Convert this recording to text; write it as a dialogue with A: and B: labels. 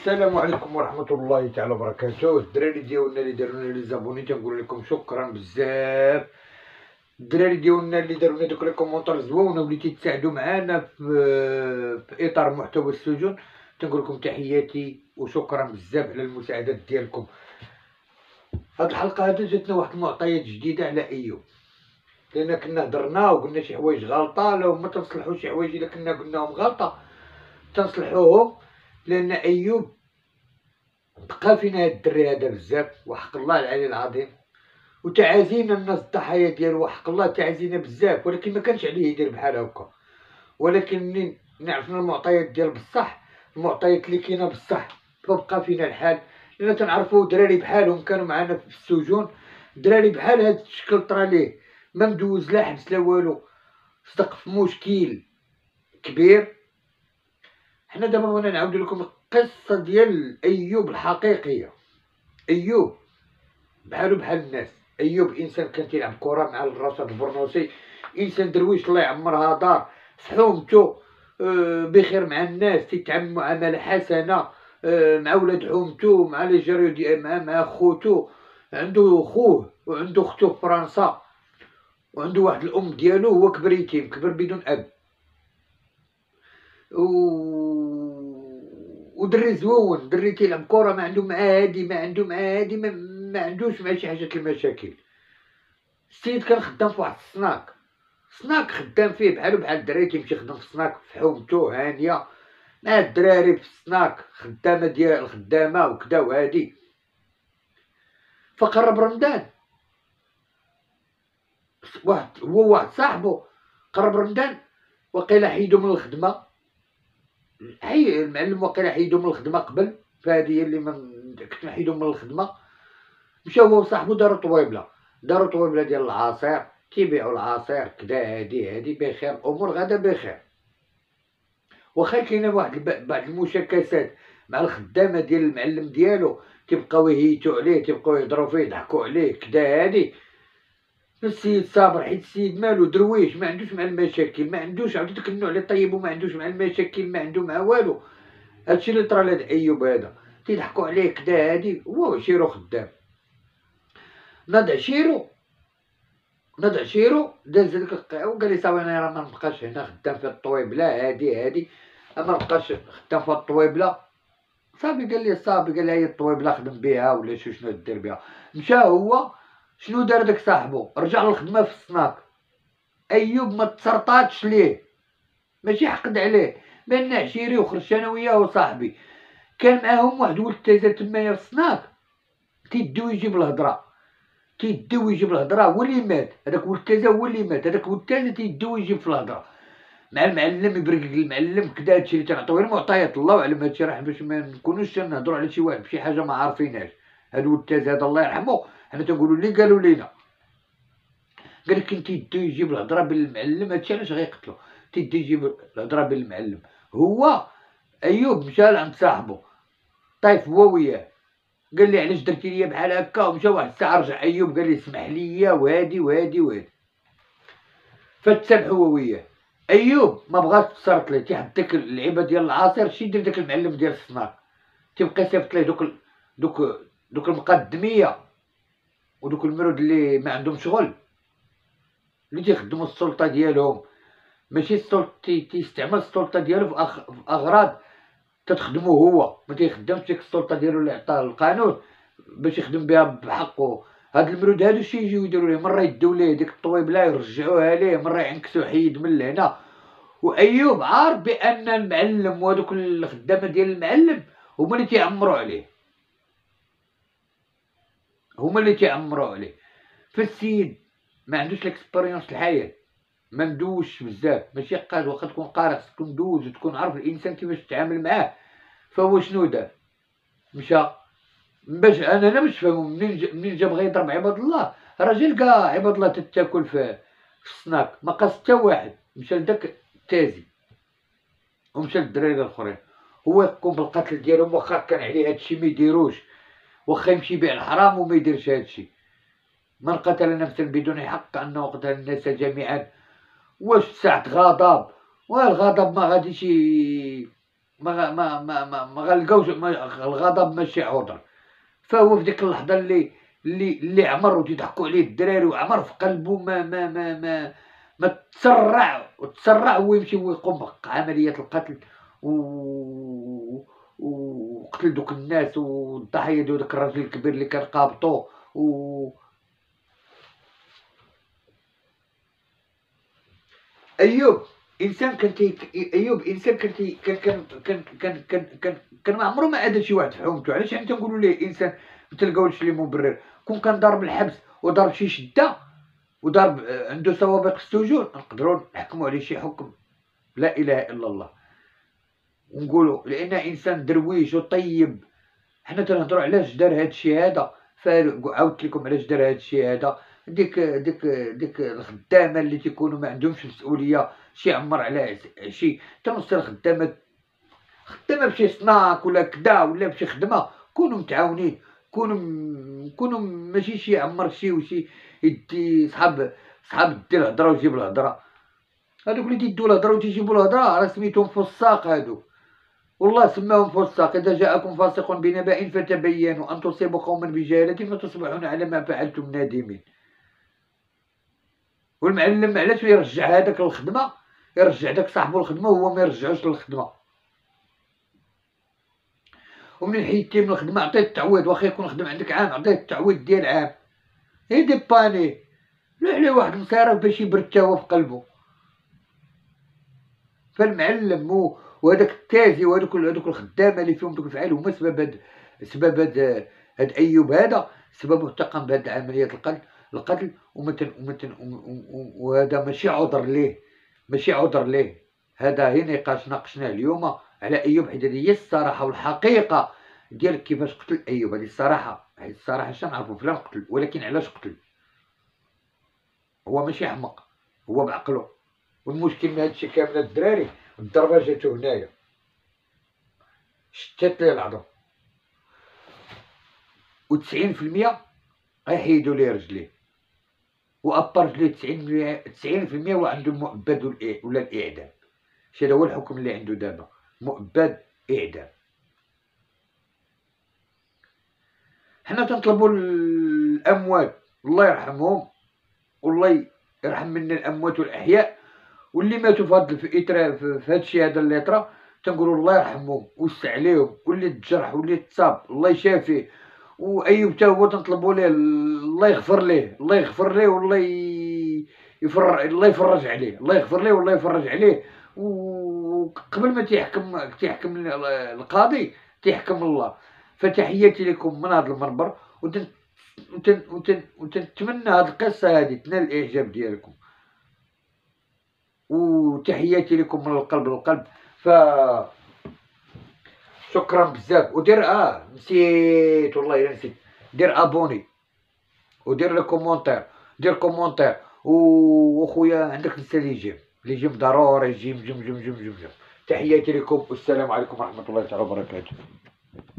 A: السلام عليكم ورحمة الله تعالى وبركاته. الدراري ديالنا اللي دارونا لي زابوني تنقول لكم شكرا بزاف. الدراري ديالنا اللي دارونا دوك لي كومونتير زوينه وليتي تساعدوا معانا في اطار محتوى السجون، تنقول لكم تحياتي وشكرا بزاف على المساعدات ديالكم. هاد الحلقه هادي جاتنا واحد المعطيات جديده على ايوب، لان كنا هضرنا وقلنا شي حوايج غلطه، لو ما تصلحوا شي حوايج الا كنا قلناهم غلطه تنصلحوهم، لان ايوب بقى فينا هاد الدري هذا بزاف وحق الله العلي العظيم، وتعازينا الناس الضحايا ديالو وحق الله تعازينا بزاف، ولكن ما كانش عليه يدير بحال هكا. ولكن منين عرفنا المعطيات ديال بصح، المعطيات اللي كاينه بصح، فبقى فينا الحال، لان تنعرفوا دراري بحالهم كانوا معنا في السجون، دراري بحال هاد الشكل طرا ليه، ما مدوز لا حبس لا والو، صدق في مشكل كبير. حنا دابا بغينا نعاودو لكم القصه ديال ايوب الحقيقيه. ايوب بحالو بحال الناس، ايوب انسان كان تيلعب كره مع الرشاد البرنوسي، انسان درويش الله يعمرها دار، في حومتو بخير مع الناس، تيتعامل معامله حسنه مع ولاد حومتو، مع لي جاريو مع خوتو، عنده خوه وعنده اختو في فرنسا، وعنده واحد الام ديالو، هو كبر يتيم، كبر بدون اب، ودري زوون، دري تيلعب كره، ما عنده مع هادي، ما عنده مع هادي، ما عندوش مع شي حاجه المشاكل. السيد كان خدام في واحد السناك خدام فيه بحالو بحال الدراري، تيمشي يخدم في السناك في حومتو هانيه مع الدراري في السناك، خدامه ديال الخدامه وكدا وهادي. فقرب رمضان، واحد صاحبو قرب رمضان، وقيلا حيدو من الخدمه، المعلم وقيلا حيدو من الخدمه قبل، فهادي هي اللي كنت نحيدو من الخدمه. مشى هو وصاحبو دارو طويبله ديال العصير، كيبيعوا العصير كدا هادي بخير، امور غدا بخير. واخا كاينه واحد بعض المشاكسات مع الخدامه ديال المعلم ديالو، تيبقاو يهيتو عليه، تيبقاو يهضروا فيه، يضحكوا عليه كدا هادي. السيد صابر، حيت السيد مالو درويش، ما عندوش مع المشاكل، ما عندوش عاودي داك النوع اللي طيب وما عندوش مع المشاكل، ما عنده مع والو. هادشي اللي طرا لهاد ايوب هذا، تيضحكوا عليه كدا هادي، هو عشيرو خدام. ناض عشيرو داز هذيك القاعه وقال لي صافي انا راه ما نبقاش هنا خدام في الطويبله هادي، ما نبقاش خدام في الطويبله. صافي قال لي هي الطويبله خدم بها ولا شنو دير بها. مشى هو، شنو دار داك صاحبو؟ رجع للخدمه في السناك. ايوب ما تسرطاتش ليه، ماشي حقد عليه، بان عشيري وخرجت انا وياه وصاحبي، كان معاهم واحد ولد تازا تمايا في السناك، تيديو يجيب الهضره، هو اللي مات، هذاك ولد تازا هو اللي مات، هذاك ولد تازا تيديو يجيب في الهضره مع المعلم، يبرقق المعلم كدا. هادشي اللي تنعطيو غير معطيات، الله اعلم هادشي راه باش ما نكونوش تنهضروا على شي واحد بشي حاجه ما عارفينهاش. هاد ولد تازا هذا الله يرحمه، حنا تنقولوا اللي قالوا لينا، قال لك كنت يديو يجيب الهضره بالمعلم، هادشي علاش غيقتلو، تيدي يجيب الهضره بالمعلم. هو ايوب مشى لعند صاحبو، طايف هو وياه، قال لي علاش درتي ليا بحال هكا، ومشى واحد الساعه رجع ايوب قال لي اسمح ليا وهادي. فتسامحوا هو وياه. ايوب ما بغاش تصرت ليه، تيحط ديك اللعيبه ديال العصير، شي يدير داك المعلم ديال السناك، تيبقى يصيفط ليه دوك المقدميه ودوك المرود اللي ما عندهم شغل، اللي تيخدموا السلطه ديالهم، ماشي السلطه تيستعمل السلطه ديالو في اغراض تتخدمو هو، ما تيخدمش ديك السلطه ديالو اللي عطاه القانون باش يخدم بها بحقه. هاد المرود هادو شي يجيو يديروا ليه، مره يديو ليه ديك الطويبله يرجعوها ليه، مره يعنكسو حيد من لهنا. وايوب عارف بان المعلم وهذوك الخدامه ديال المعلم هما اللي تيعمروا عليه، فالسيد ما عندوش ليكسبيريونس الحياه، ما ندوش بزاف، ماشي قاد، واخا تكون قارئ خصك تكون دوز وتكون عارف الانسان كيفاش تتعامل معاه. فهو شنو دار؟ مشى باش انا باش فهموا، منين جا بغا يضرب عباد الله، راجل كاع عباد الله تتاكل في السناك، ما قاس حتى واحد، مشى لداك التازي ومشى للدراري الاخرين، هو يقوم بالقتل ديالهم، واخا كان عليه هادشي ما يديروش، واخا يمشي يبيع الحرام وما يديرش هادشي. من قتل نفسا بدون حق انه قتل الناس جميعا. واش ساعة غضب، والغضب ما غاديش ما غنلقاوش الغضب ماشي عذر. فهو في ديك اللحظة اللي عمر وتيضحكوا عليه الدراري وعمر في قلبه ما تسرع هو يمشي ويقوم بعملية القتل و وقتل دوك الناس والضحية ديال داك الراجل الكبير اللي كان قابطو ايوب انسان ايوب انسان كان ما عمرو ما عدا شي واحد في حومته. علاش حنا تنقولوا ليه انسان ما تلقاوش ليه مبرر؟ كون كان ضارب الحبس وضرب شي شده وضرب عنده سوابق السجون نقدروا نحكموا عليه شي حكم. لا اله الا الله. ونقولوا لان انسان درويش وطيب. حنا تنهضروا علاش دار هاد الشيء هذا. عاودت لكم علاش دار هاد الشيء هذا. ديك الخدامه اللي تيكونوا ما عندهمش مسؤوليه شي عمر على شي تنوصل خدامه بشي صناك ولا كدا ولا بشي خدمه. كونوا متعاونين. كونوا ماشي شي عمر شي وشي يدي صحاب دي الهضره ويجيب الهضره. هادوك اللي تيدوا الهضره وتيجيبوا الهضره راه سميتهم فساق هادو. والله سماهم فساق. إذا جاءكم فاسق بنبأ فتبينوا أن تصيبوا قوما بجهالة فتصبحون على ما فعلتم نادمين. والمعلم علاش يرجع هذاك للخدمة؟ يرجع داك صاحبو الخدمة وهو ما يرجعوش للخدمة. ومنين حيدتيه من الخدمة عطيه التعويض. واخا يكون خدم عندك عام عطيه التعويض ديال عام. دي باني لوح عليه واحد المصارف باش يبرد تا هو في قلبو. فالمعلم وهذاك التازي وهذوك الخدامه اللي فيهم دوك الفعال هما سبب هاد ايوب هذا. سببه التقم بهاد عمليه القتل وهذا ماشي عذر ليه. هذا هي نقاش ناقشناه اليوم على ايوب حيت هذه هي الصراحه والحقيقه ديال كيفاش قتل ايوب. هذه الصراحه حيت الصراحه شنو نعرفوا فلان قتل ولكن علاش قتل. هو ماشي حمق هو بعقله. والمشكل من هادشي كامل الدراري الضربه جاتو هنايا شتات ليه العظم و90% غيحيدو ليه رجليه وابار رجليه 90% هو عنده المؤبد ولا الاعدام. هذا هو الحكم اللي عنده دابا مؤبد اعدام. حنا تنطلبوا الاموات الله يرحمهم والله يرحم منا الاموات والاحياء واللي ماتوا في هادشي هذا اللي طرا. تنقولوا الله يرحمهم ويوسع عليهم واللي تجرح واللي تصاب الله يشافيه. وايوب حتى هو تنطلبوا ليه الله يغفر ليه والله الله يفرج عليه. الله يغفر ليه والله يفرج عليه. وقبل ما تيحكم القاضي تيحكم الله. فتحياتي لكم من هذا المنبر وتنتمنى هذه القصه هذه تنال الاعجاب ديالكم. وتحياتي لكم من القلب للقلب. شكرا بزاف. ودير نسيت والله الا نسيت دير ابوني ودير لي كومونتير. دير كومونتير وخويا عندك لسه اللي يجيب ضروري يجيب جم. تحياتي لكم والسلام عليكم ورحمه الله تعالى وبركاته.